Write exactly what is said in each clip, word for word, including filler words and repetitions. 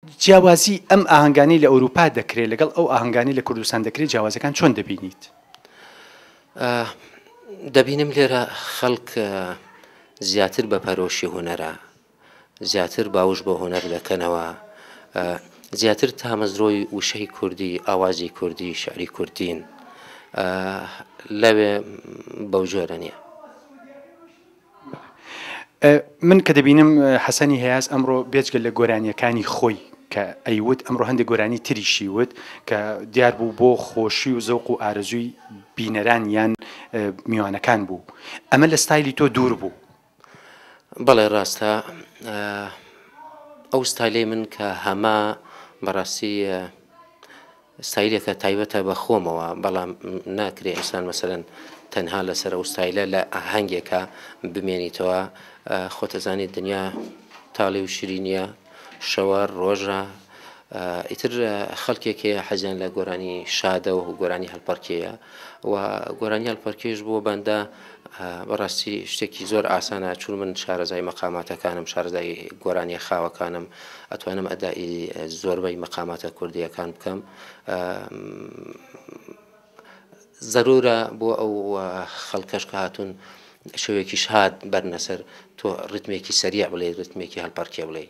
جیاوازی ئەم ئاهەنگانی لە ئەوروپا دەکرێت لەگەڵ ئەو ئاهەنگانی لە کوردستان دەکرێت جیاوازەکان چۆن دەبینیت؟ دەبینم لێرە خەڵک زیاتر بە پەرۆشی هوەرە، زیاتر باوش بە هوەر دەکەنەوە، زیاتر تامەزرۆی وشەی کوردی، ئاوازی کوردی، شعری کوردین لەوێ بەو جۆرە نییە. من کە دەبینم حەسەنی هەیاس ئەمڕۆ بێجگە لە گۆرانیەکانی خۆی کە ئەیوت ئەمڕۆ هەندێک گۆرانی تریشی وت کە دیار بوو بۆ خۆشی و زەوق و ئارەزووی بینەران یان میوانەکان بوو. ئەمە لە ستایلی تۆ دوور بوو؟ بەڵێ ڕاستە، ئەو ستایلەی من کە هەمە بەڕاستی ستایلێکە تایبەتە بە خۆمەوە، بەڵام ناکرێ ئینسان مەسەرەن تەنها لەسەر ئەو ستایلە لە ئاهەنگێکە بمێنیتەوە. خۆتەزانێت دنیا تاڵی و شیرینیە، شەوە ڕۆژە، ئیتر خەڵکێکێ حەزیان لە گۆرانی شادە و گۆرانی هەڵپەرکێیە و گۆرانی هەڵپەرکێش بۆ بەندە بەڕاستی شتێکی زۆر ئاسانە. چون من شارەزای مەقاماتەکانم، شارەزای گۆرانی خاوەکانم، ئەتوانم ئەدای زۆربەی مەقاماتە کوردیەکان بکەم. ضرورە بۆ ئەو خەڵکەش کە هاتوون شەوێکی شاد بەرنەسەر تۆ ڕتمێکی سەریع بڵێ، ڕتمێکی هەڵپەرکێ بڵێ.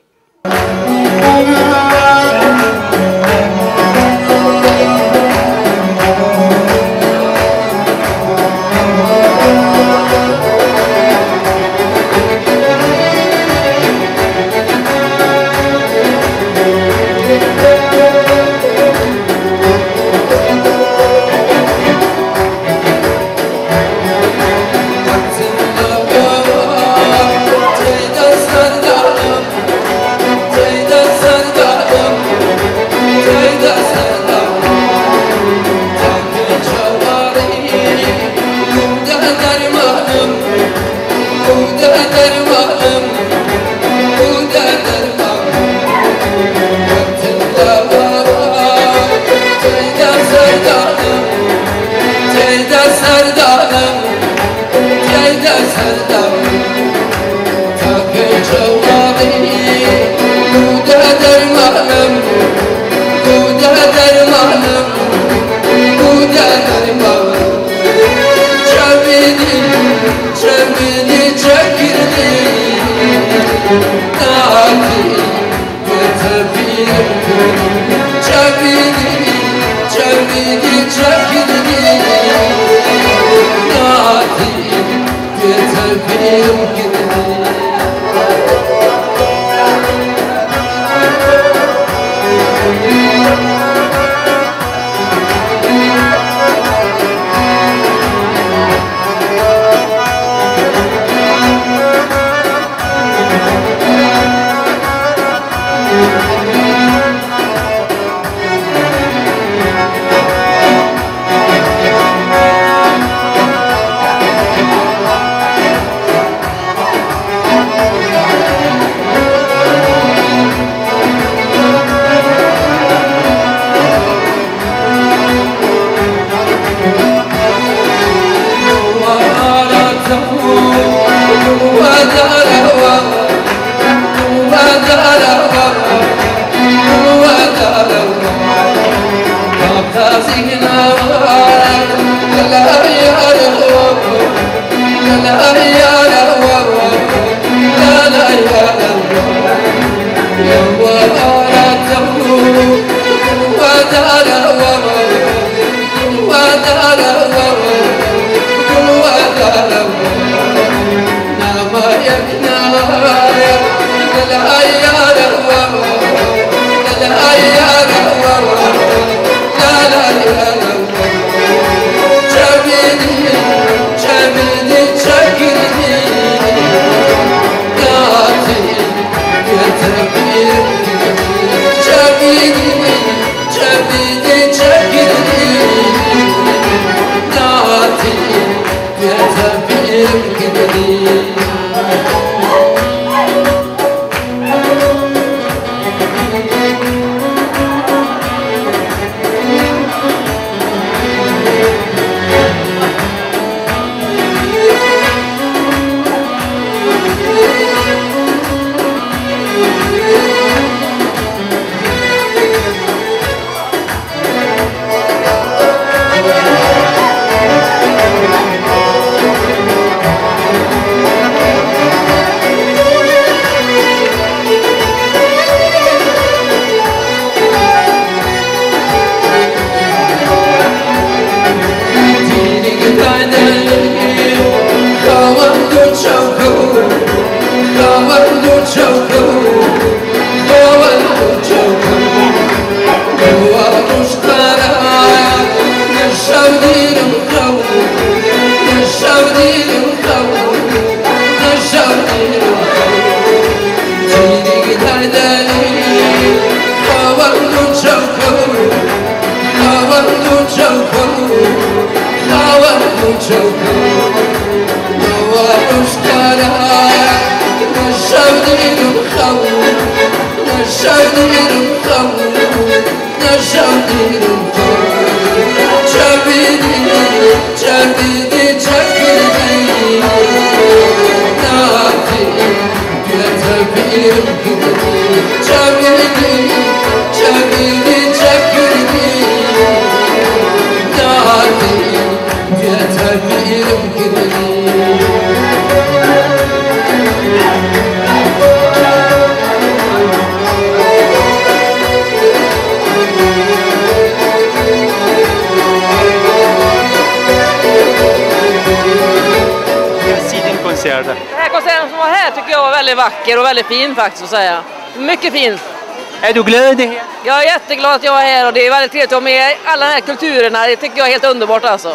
Den här konserten som var här tycker jag var väldigt vacker och väldigt fin faktiskt att säga. Mycket fin. Är du glad? Jag är jätteglad att jag var här och det är väldigt trevligt att vara med alla de här kulturerna. Det tycker jag är helt underbart alltså.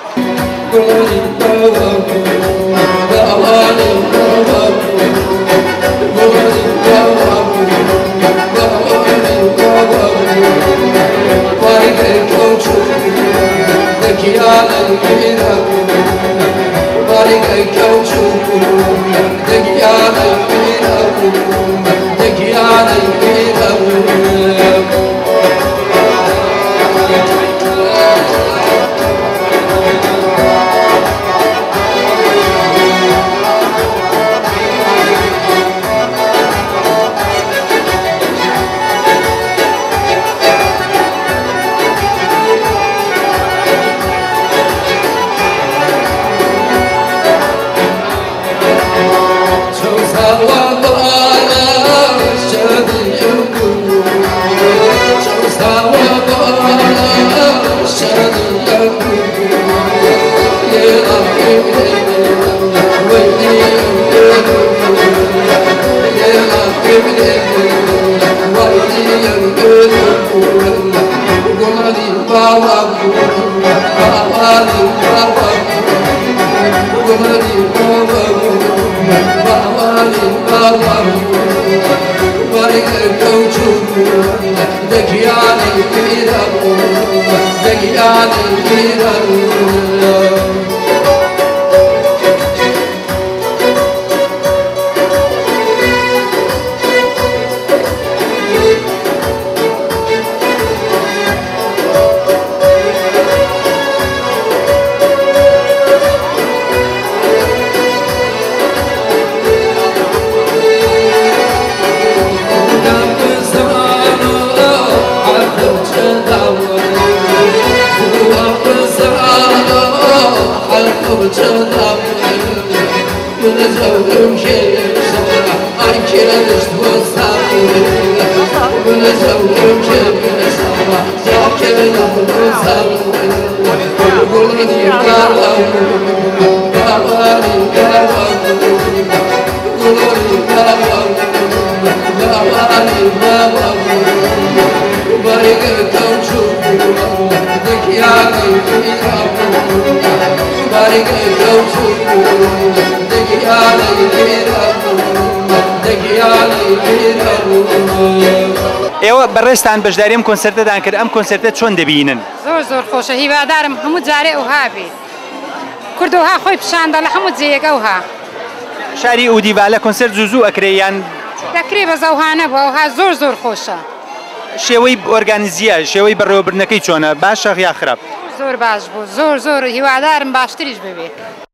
ئێوە بەڕێستان بەشداریم کۆنسەرتەدان کرد ئەم کۆنسەرتە چۆن دەبینن؟ زۆر زۆر خۆشە هیوادارم هەموو جارێ ئەوها بێت کوردەوها خۆی پیشاندا لە هەموو جێیەک ئەوها شاری ئودیڤالە کۆنسەرت زوو زوو ئەکرێ یان دەکرێ بە زەوهانە بوو ئەوها زۆر زۆر خۆشە شێوەی ئۆرگانیزیە شێوەی بەڕێوەبردنەکەی چۆنە باشە یا خراپ؟ زۆر باش بوو زۆر زۆر هیوادارم باشتریش ببێت